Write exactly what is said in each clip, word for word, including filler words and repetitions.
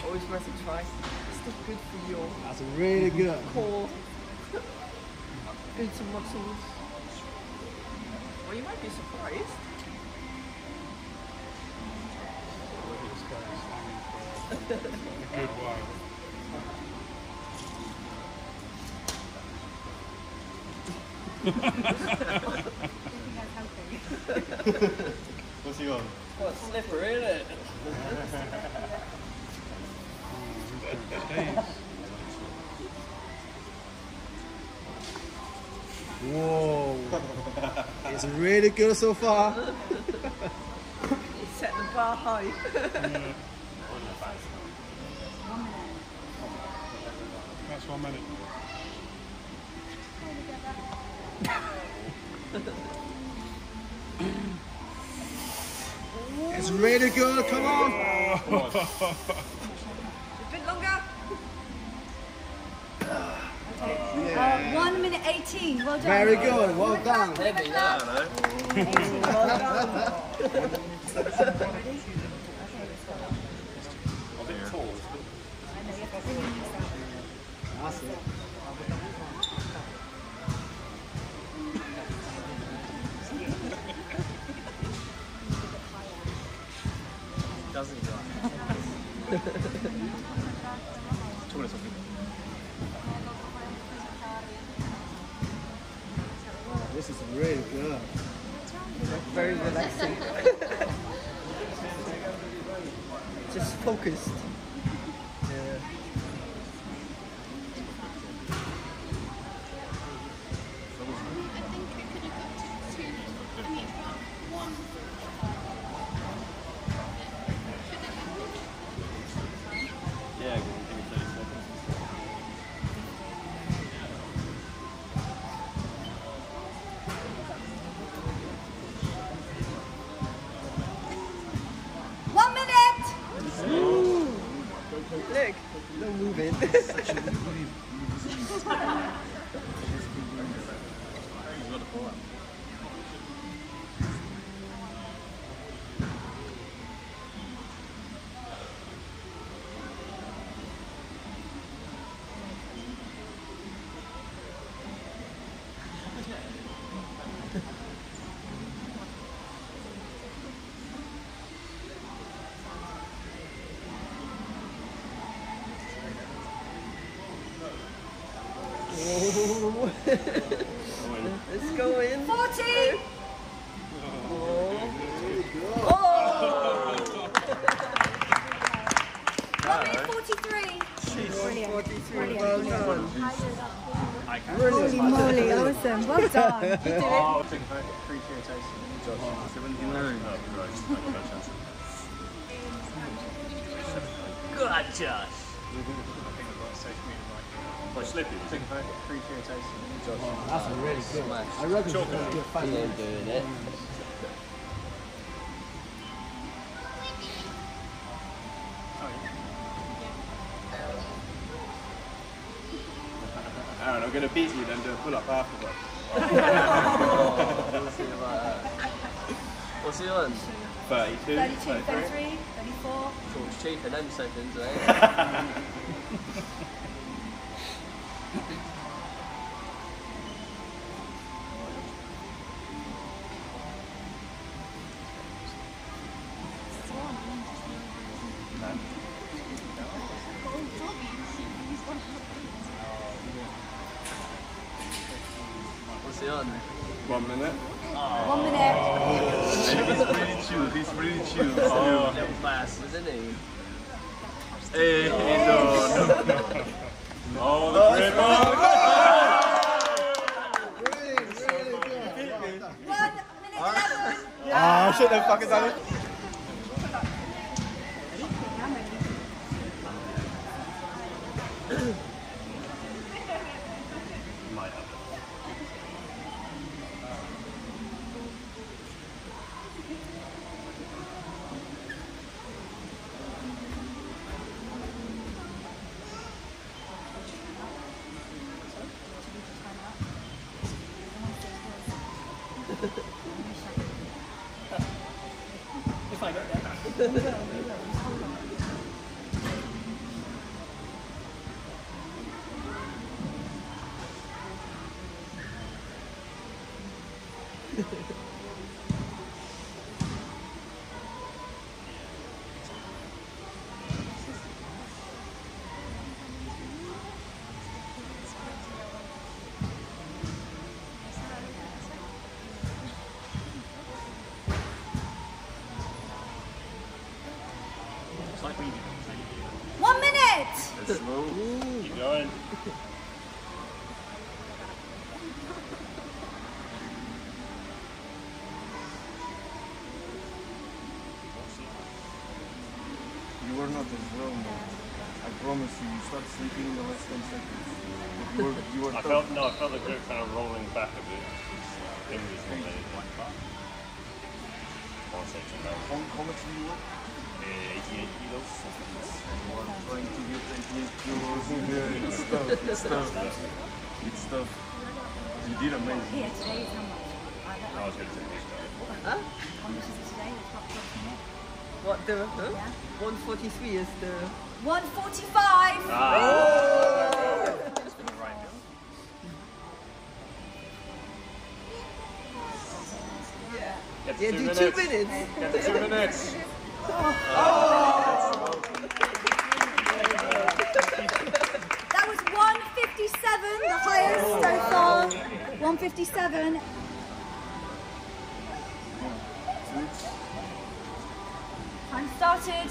always worth a try. It's still good for your That's really good. core. Good to muscles. Well, you might be surprised. A good while. What's he on? What a slipper, isn't it? Whoa. It's really good so far. You set the bar high. That's one minute. It's really good, come on! A bit longer. Uh, one minute eighteen, well done. Very good, well done. Heavy that, I That's it. Doesn't he? This is really good. Very relaxing. Just focused. Yeah. Yeah, give me thirty seconds. One minute! Look, no moving. Let's go in. forty! Oh. one minute forty-three. Brilliant. forty-three, well done. Holy moly, awesome. Well done. You did it. Oh, three cheer tasting. seventy-nine. Good, Josh. Like slippy. Three cheer tasting. That's really good. I reckon it's going to get fast. He ain't doing it. Aaron, I'm going to beat you then do a pull up afterwards. We'll see about that. What's he on? thirty-two. thirty-two, thirty-three, thirty-four. Talks cheap in them seconds, eh? What's he on? One minute. One minute. He's really chill. He's really chill. Oh, little fast, isn't he? Hey, no, no, no. Oh, the great one. Really, really good. One minute eleven. Ah, I shouldn't have fucking done it. If I get that. One minute. Let's move. Keep going. You were not as well, man. I promise you, you start sleeping in the last ten seconds. You were, you were I tough. felt, no, I felt the grip kind of rolling back a bit. Fingers on the one section now. How, how much do you weigh? Uh, eighty-eight kilos. You are trying to get eighty-eight kilos. Yeah, it's tough, it's tough. It's tough. You did amazing. Here today is how much? I was going to take this guy. Huh? How much is it today? It's about forty minutes. What the? Huh? Yeah. one forty-three is the. one forty-five. Ah. Get to Yeah, two do minutes. two minutes. Get to two minutes. That was one fifty-seven, the highest so far. one fifty-seven. Time started.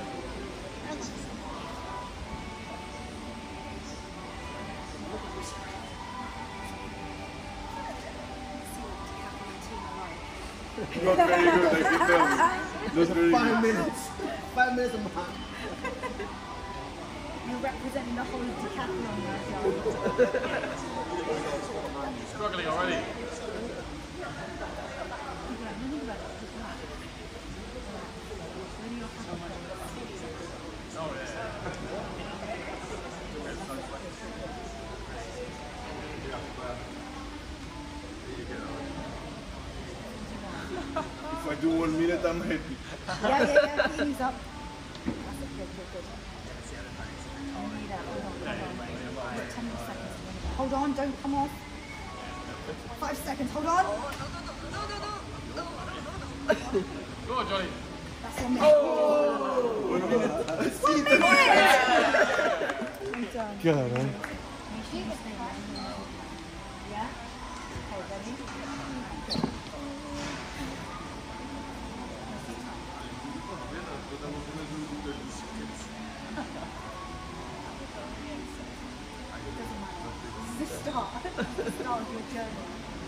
Not very good, I can tell you. Not very Five good. minutes. Five minutes of behind. You're representing the whole of Decathlon right now. Struggling already. If I do one minute, I'm happy. Yeah, yeah, yeah. He's up. That's it. Good, good, good. You need that. Hold on, hold on. Just ten more seconds. Hold on, don't come off. Five seconds. Hold on. Go on, Johnny. That's one minute. One minute. One minute. I'm done. God, man. Yeah? Okay, ready? This is the start. This is the start of your journey.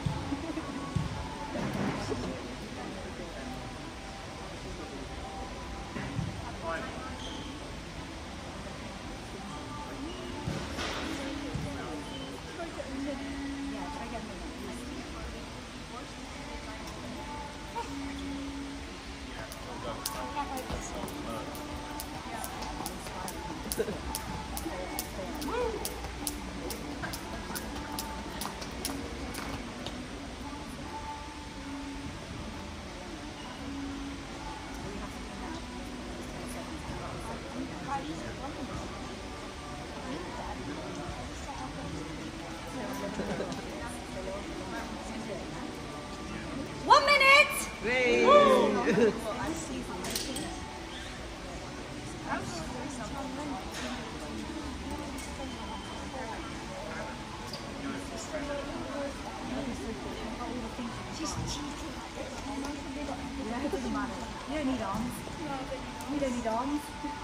One minute! Hey! She's cheating. Yeah, it doesn't matter. You don't need arms. You don't need arms.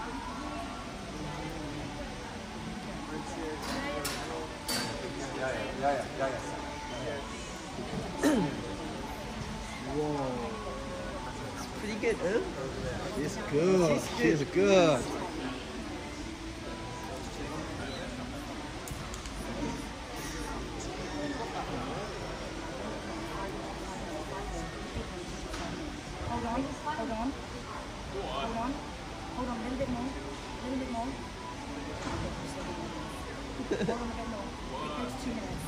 Whoa. Pretty good, huh? It's good. She's good. Hold on, hold on. Hold on. Hold on a little bit more. A little bit more. Hold on a bit more. It goes two minutes.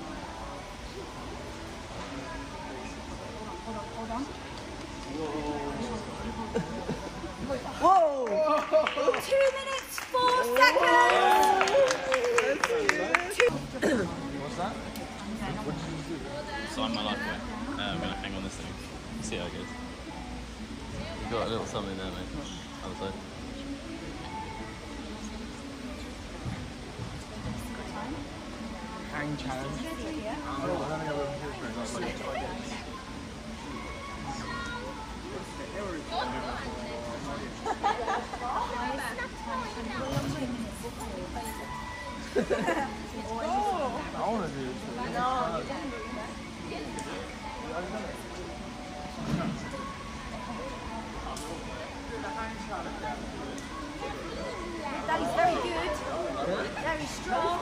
Hold on, hold on, hold on. Whoa! Two minutes, four seconds! Two. What's that? Sign my life away. Uh, I'm going to hang on this thing. See how it goes. You've got a little something there, mate. Other side. Hang challenge. Yeah. I want to do this. That is very good. Very strong.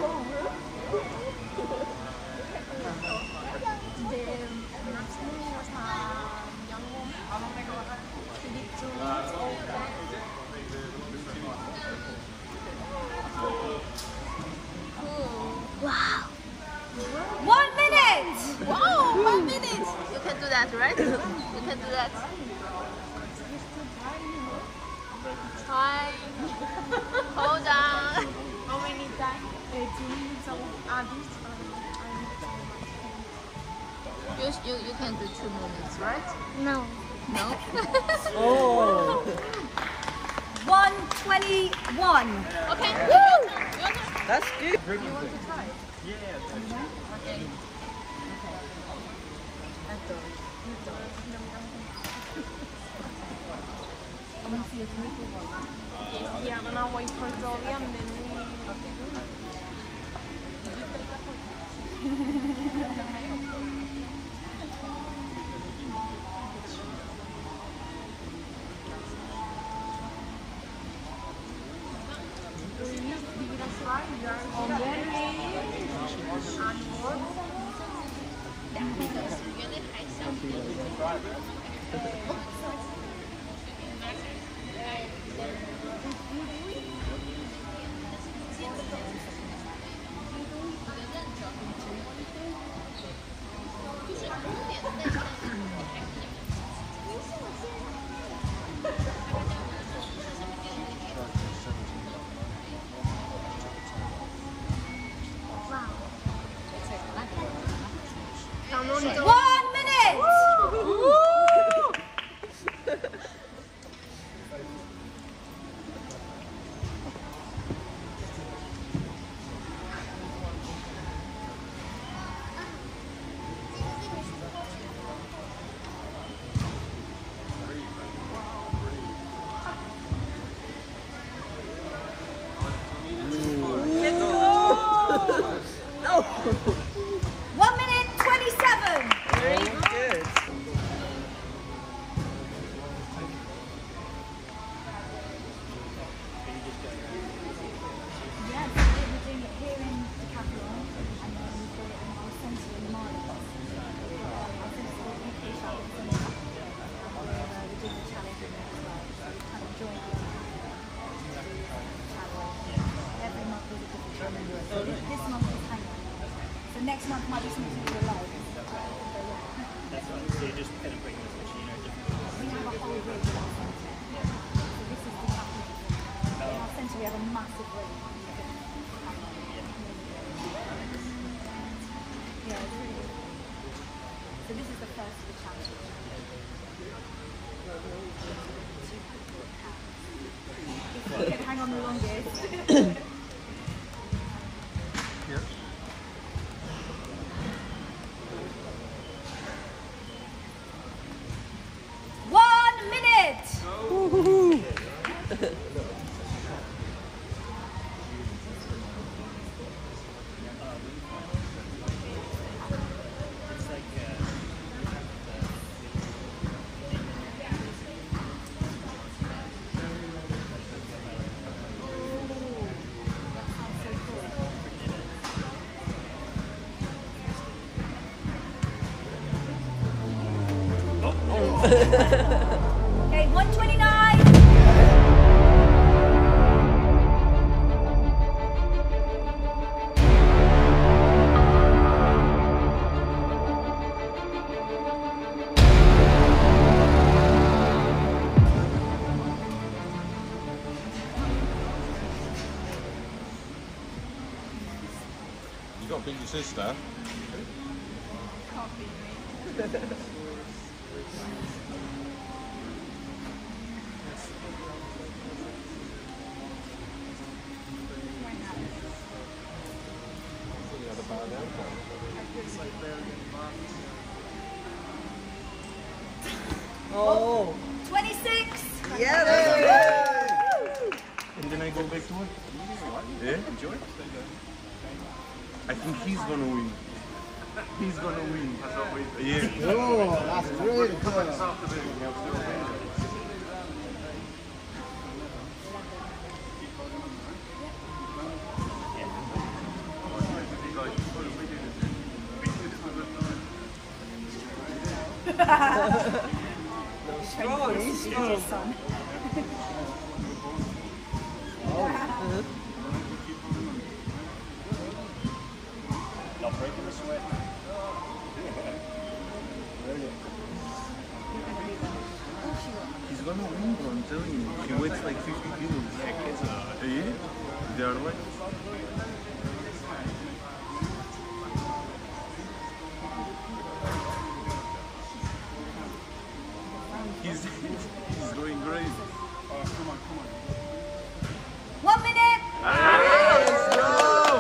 Wow. One minute. Wow, one minute. You can do that, right? You can do that. Try. Hold on. How many times? You, you, you can do two minutes, right? No. No? Oh! one twenty-one. Okay. Woo! That's good. You want to try? Okay. One minute. One minute twenty-seven. Very good. Yes, we're doing it here in Decathlon, and then we've got it in our centre in Marlow. Our centre is the U K Shaolin Centre. And uh, we're doing the challenge in there as well. So we kind of join the challenge. Every month is a different challenge. So this, this month is hanging. So next month might be something to do live. That's right. So you just kind of bring this machine or different. We have a whole rig in our centre. So this is Decathlon. In our centre we have a massive rig. Yeah, it's really good. So this is the first of the challenge. If you can hang on the longest. One minute! It's like uh, Okay, one twenty-nine. You got to beat your sister. Can't beat me. Oh! twenty-six. Yeah, there and then I go back to work. Yeah, enjoy. I think he's gonna win. He's gonna win. Yeah. Oh, that's really good. Son. Not breaking the sweat. He's gonna win, bro, I'm telling you. He weighs like fifty kilos. Yeah? They are like. He's, he's going crazy. Oh, come on, come on. One minute. Let's go!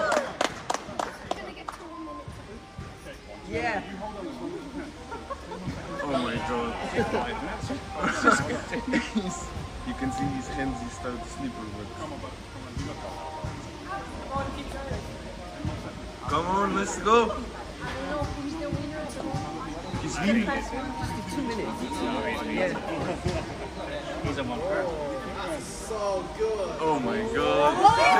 Yeah. Oh my god. He's- you can see his hands, he started slippery. Come on, bud. Come on, you got that. Come on, let's go! Who's the winner tomorrow? He's leading. Two minutes. Yeah. He's a one. So good. Oh my god. Oh,